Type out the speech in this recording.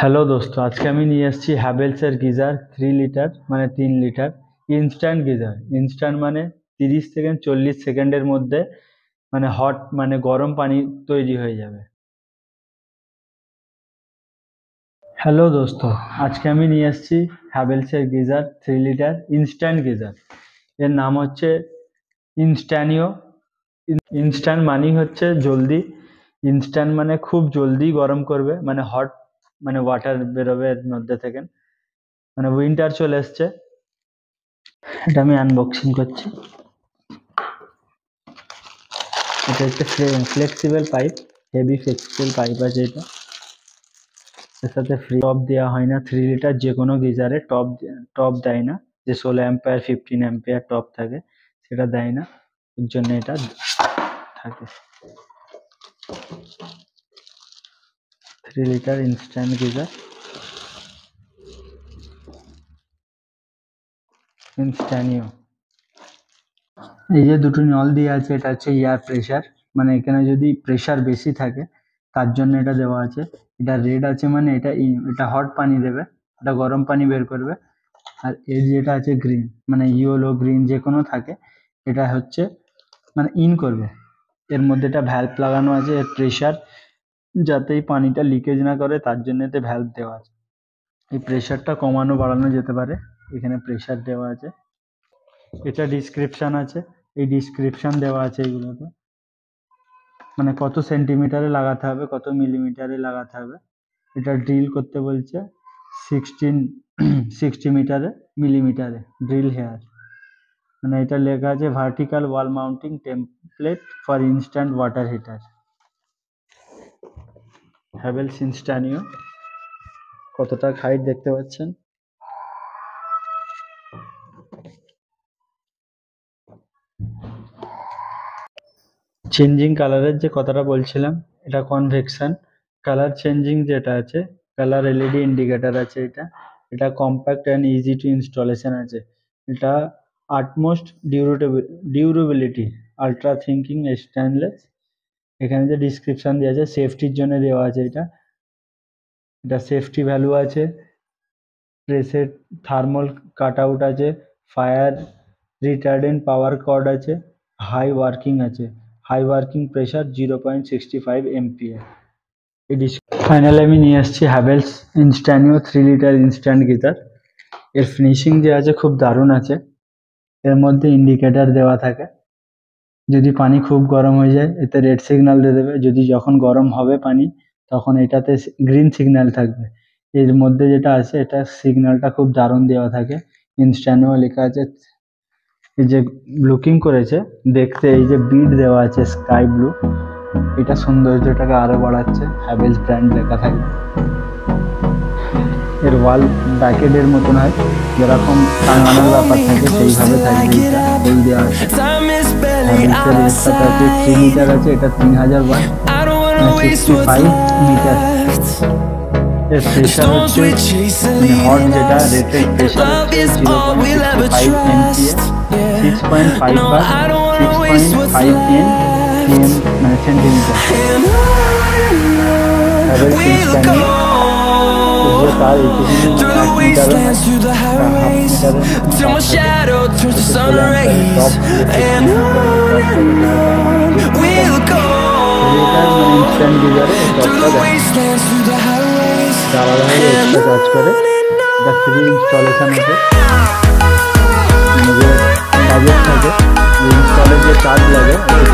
Hello दोस्तों, आज के আমি নিয়ে আসছি হ্যাভেলসের গিজার 3 লিটার মানে 3 লিটার ইনস্ট্যান্ট গিজার। ইনস্ট্যান্ট মানে 30 সেকেন্ড 40 সেকেন্ডের মধ্যে মানে হট মানে গরম পানি তৈরি হয়ে যাবে। হ্যালো দোস্তোं, আজকে আমি নিয়ে আসছি হ্যাভেলসের গিজার 3 লিটার ইনস্ট্যান্ট গিজার। এর নাম হচ্ছে ইনস্টানিও। ইনস্ট্যান্ট মানে হচ্ছে জলদি, ইনস্ট্যান্ট মানে খুব জলদি গরম করবে, মানে হট মানে ওয়াটার বেরোবে এর মধ্যে থেকে। মানে উইন্টার চলে এসছে, এটা আমি আনবক্সিং করছি। এটা হচ্ছে flexible pipe, heavy flexible pipe আছে এটা। এর সাথে ফ্রি টপ দেওয়া হয় না, 3 লিটার যে কোনো গিজারে টপ দেয় না। যে 16 অ্যাম্পিয়ার 15 অ্যাম্পিয়ার টপ থাকে সেটা দেয় না, এর জন্য এটা থাকে। 3 লিটার ইনস্ট্যান্ট গিজার ইনস্ট্যানিও। এই যে দুটো নল দিয়ে আছে, এটা হচ্ছে এয়ার প্রেসার, মানে এখানে যদি প্রেসার বেশি থাকে তার জন্য এটা দেওয়া আছে। এটা রেড আছে মানে এটা হট পানি দেবে, এটা গরম পানি বের করবে। আর এর যেটা আছে গ্রিন, মানে ইয়েলো গ্রিন যে কোনো থাকে, এটা হচ্ছে মানে ইন করবে। এর মধ্যে একটা ভ্যালভ লাগানো আছে, এর প্রেসার যাতে এই পানিটা লিকেজ না করে তার জন্য এতে ভ্যালভ দেওয়া আছে। এই প্রেসারটা কমানো বাড়ানো যেতে পারে, এখানে প্রেসার দেওয়া আছে। এটা ডিসক্রিপশন আছে, এই ডিসক্রিপশন দেওয়া আছে এইগুলোতে, মানে কত সেন্টিমিটারে লাগাতে হবে, কত মিলিমিটারে লাগাতে হবে। এটা ড্রিল করতে বলছে 60 মিলিমিটারে ড্রিল হেয়ার। মানে এটা লেখা আছে vertical wall mounting template for instant water heater. Havells Instanio, কতটা হাইট দেখতে পাচ্ছেন। চেঞ্জিং কালারের যে কথাটা বলছিলাম, এটা কনভেকশন কালার চেঞ্জিং যেটা আছে, কালার এলইডি ইন্ডিকেটর আছে। এটা compact and easy to installation আছে। এটা utmost durability ultra thinking stainless. এখানে যে ডিসক্রিপশন দেওয়া আছে সেফটির জন্য দেওয়া আছে। এটা সেফটি ভ্যালু আছে, প্রেসের থার্মাল কাট আউট আছে, ফায়ার রিটার্ডেন্ট পাওয়ার কর্ড আছে, হাই ওয়ার্কিং আছে, high working pressure 0.65 MPA. Finally আমি নিয়ে আসছি Havells Instanio 3 litre instant geyser. এর ফিনিশিং যে আছে খুব দারুণ আছে। এর মধ্যে ইন্ডিকেটর দেওয়া থাকে, যদি পানি খুব গরম হয়ে যায় এতে রেড সিগন্যাল দিয়ে দেবে, যদি যখন গরম হবে পানি তখন এটাতে গ্রিন সিগন্যাল থাকবে। এর মধ্যে যেটা আছে এটা সিগন্যালটা খুব দারুণ দেওয়া থাকে, ইনস্টানিও লেখা আছে। এই যে লুকিং করেছে দেখতে, এই যে বিট দেওয়া আছে স্কাই ব্লু, এটা সৌন্দর্যটাকে আরো বাড়াচ্ছে। হ্যাভেলস ব্র্যান্ড লেখা থাকবে। এর ওয়াল ব্যাকেটের মতন হয়, যেরকম টাঙানোর ব্যাপার থাকে সেইভাবে থাকবে। এটা হোল দেওয়া আছে। হ্যাভেলসের এর সাথে আছে 3 লিটার আছে, এটা 3000 ওয়াট 65 মিটার। এর প্রেসার হচ্ছে হট যেটা রেটেড প্রেসার হচ্ছে 0.65 এমপিএ, 6.5 বার 6.5 এম মানে সেন্টিমিটার। হ্যাভেলস ইনস্টানিও তার ইনস্ট্যান্ট গিজারে আলাদাভাবে এক্সট্রা চার্জ করে। এটা ফ্রি ইনস্টলেশন আছে, যে বাজেট থাকে যে ইনস্টলের যে চার্জ লাগে